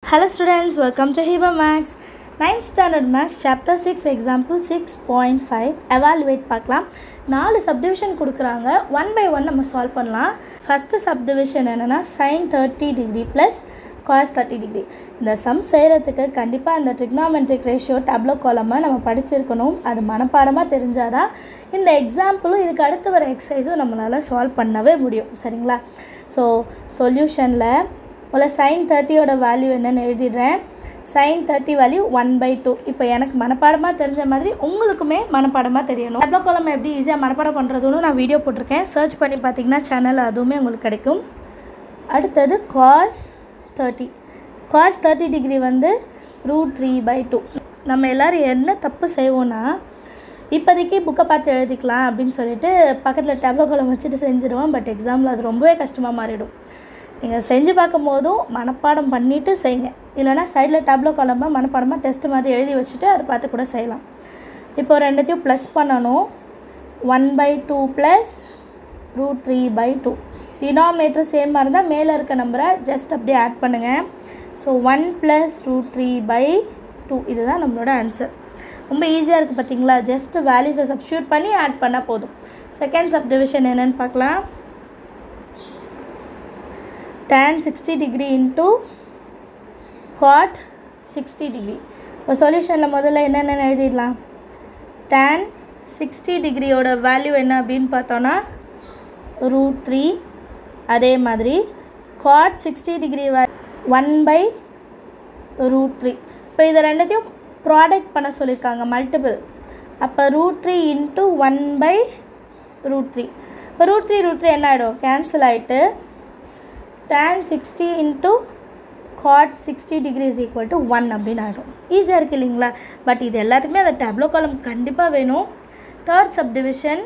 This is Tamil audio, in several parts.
Hello students, welcome to Hiba Max. 9th standard Max chapter 6 example 6.5 evaluate பார்க்கலாம். 4 subdivision கொடுக்கறாங்க. one by one நம்ம solve பண்ணலாம். First subdivision என்னன்னா sin 30 degree plus cos 30 degree. இந்த sum செய்யறதுக்கு கண்டிப்பா இந்த trigonometric ratio tableau column நம்ம படிச்சிருக்கணும். அது மனப்பாடமா தெரிஞ்சாதான் இந்த எக்ஸாம்பிளும் இதுக்கு அடுத்து வர எக்ஸசைஸும் நம்மளால solve பண்ணவே முடியும். சரிங்களா? So solutionல முதல்ல sin 30 ஓட வேல்யூ என்னன்னு எழுதிடுறேன். sin 30 value 1/2. இப்போ எனக்கு மனப்பாடமாக தெரிஞ்ச மாதிரி உங்களுக்குமே மனப்பாடமாக தெரியணும். டேப்லோ காலம் எப்படி ஈஸியாக மனப்பாடம் பண்ணுறதுன்னு நான் வீடியோ போட்டிருக்கேன். சர்ச் பண்ணி பார்த்தீங்கன்னா சேனல் அதுவுமே உங்களுக்கு கிடைக்கும். அடுத்தது cos 30. cos 30 டிகிரி வந்து √3/2. நம்ம எல்லோரும் என்ன தப்பு செய்வோன்னா இப்போதைக்கு புக்கை பார்த்து எழுதிக்கலாம் அப்படின்னு சொல்லிட்டு பக்கத்தில் டேப்லோ காலம் வச்சுட்டு செஞ்சுடுவோம். பட் எக்ஸாமில் அது ரொம்பவே கஷ்டமாக மாறிடும். நீங்கள் செஞ்சு பார்க்கும் போதும் மனப்பாடம் பண்ணிவிட்டு செய்யுங்க. இல்லைனா சைடில் டேப்லோ காலமாக மனப்பாடமாக டெஸ்ட் மாதிரி எழுதி வச்சுட்டு அதை பார்த்து கூட செய்யலாம். இப்போ ரெண்டுத்தையும் ப்ளஸ் பண்ணணும். 1/2 ப்ளஸ் √3/2. டினாமினேட்டர் சேமாக இருந்தால் மேலே இருக்க நம்பரை ஜஸ்ட் அப்படியே ஆட் பண்ணுங்கள். ஸோ 1 + √3/2 இதுதான் நம்மளோட ஆன்சர். ரொம்ப ஈஸியாக இருக்குது பார்த்தீங்களா? ஜஸ்ட் வேல்யூஸை சப்ஸ்டியூட் பண்ணி ஆட் பண்ணால் போதும். செகண்ட் சப்டிவிஷன் என்னென்னு பார்க்கலாம். tan 60 degree into cot 60 degree. இப்போ சொல்யூஷனில் முதல்ல என்னென்ன எழுதிடலாம். tan 60 டிகிரியோட வேல்யூ என்ன அப்படின்னு பார்த்தோன்னா √3. அதே மாதிரி cot 60 டிகிரி 1/√3. இப்போ இதை ரெண்டுத்தையும் ப்ராடக்ட் பண்ண சொல்லியிருக்காங்க, மல்டிபிள். அப்போ √3 into 1/√3. இப்போ √3 என்ன ஆகிடும்? கேன்சல் ஆகிட்டு tan 60 into cot 60 degree is equal to 1 அப்படின்னு ஆகிடும். ஈஸியாக இருக்குது இல்லைங்களா? பட் இது எல்லாத்துக்குமே அந்த டேப்லோ காலம் கண்டிப்பாக வேணும். Third subdivision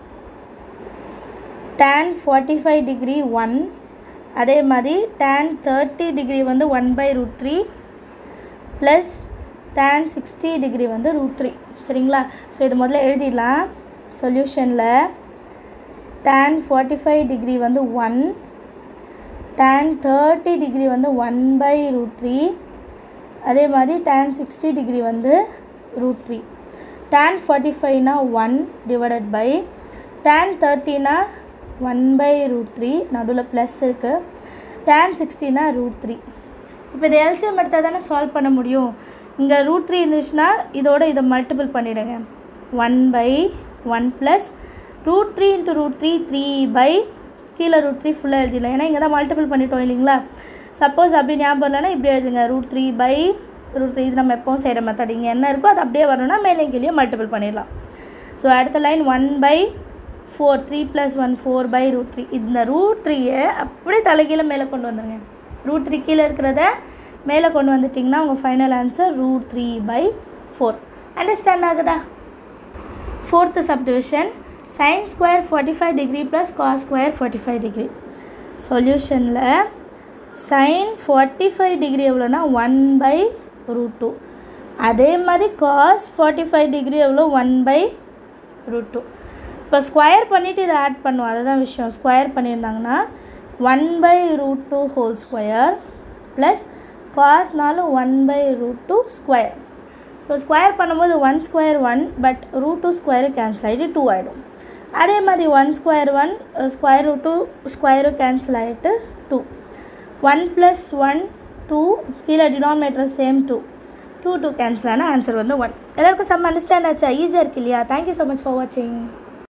tan 45 degree 1. அதே மாதிரி tan 30 டிகிரி வந்து 1/√3 ப்ளஸ் tan 60 டிகிரி வந்து √3. சரிங்களா? ஸோ இது முதல்ல எழுதிடலாம். சொல்யூஷனில் tan 45 டிகிரி வந்து 1, tan 30 டிகிரி வந்து 1/√3. அதே மாதிரி tan 60 டிகிரி வந்து √3. tan 45னா 1 டிவைடட் பை tan 30னா 1/√3, நடுவில் ப்ளஸ் இருக்குது. tan 60னா √3. இப்போ இது எல்சிஎம் எடுத்தால் தானே சால்வ் பண்ண முடியும். இங்கே √3 இருந்துச்சுன்னா இதோட இதை மல்டிபிள் பண்ணிவிடுங்க. 1/1 ப்ளஸ் √3 into √3 3/, கீழே √3 ஃபுல்லாக எழுதிடலாம். ஏன்னா இங்கே தான் மல்டிபிள் பண்ணிட்டோம் இல்லைங்களா? சப்போஸ் அப்படி ஞாபகம் இல்லைன்னா இப்படி எழுதுங்க. √3/√3 இது நம்ம எப்போவும் செய்கிற மெத்தட். இங்கே என்ன இருக்கோ அது அப்படியே வரணும்னா மேலே கீழே மல்டிபிள் பண்ணிடலாம். ஸோ அடுத்த லைன் 1/4, 3 + 1 4/√3. இந்த √3யை அப்படியே தலைகீழே மேலே கொண்டு வந்துடுங்க. √3 கீழே இருக்கிறத மேலே கொண்டு வந்துட்டிங்கன்னா உங்கள் ஃபைனல் ஆன்சர் √3/4. அண்டர்ஸ்டாண்ட் ஆகுதா? Fourth subdivision sin square 45 degree plus cos square 45 degree. சொல்யூஷனில் sin 45 டிகிரி எவ்வளோனா 1/√2. அதே மாதிரி cos 45 டிகிரி எவ்வளோ 1/√2. இப்போ ஸ்கொயர் பண்ணிவிட்டு இதை ஆட் பண்ணுவோம். அதுதான் விஷயம். ஸ்கொயர் பண்ணியிருந்தாங்கன்னா 1/√2 ஹோல் ஸ்கொயர் ப்ளஸ் காஸ்னாலும் 1/√2 ஸ்கொயர். ஸோ ஸ்கொயர் பண்ணும்போது 1 ஸ்கொயர் 1, பட் √2 ஸ்கொயரு கேன்சல் ஆகிட்டு 2 ஆகிடும். அதே மாதிரி 1 ஸ்கொயர் 1 ஸ்கொயர் √2 ஸ்கொயரும் கேன்சல் ஆகிட்டு 2. 1 + 1 2, கீழே டினாமினேட்டர் சேம் 2 கேன்சல் ஆனால் ஆன்சர் வந்து 1. எல்லாருக்கும் சம் அண்டர்ஸ்டாண்ட் ஆச்சா? ஈஸியாக இருக்கு இல்லையா? தேங்க்யூ ஸோ மச் ஃபார் வாட்சிங்.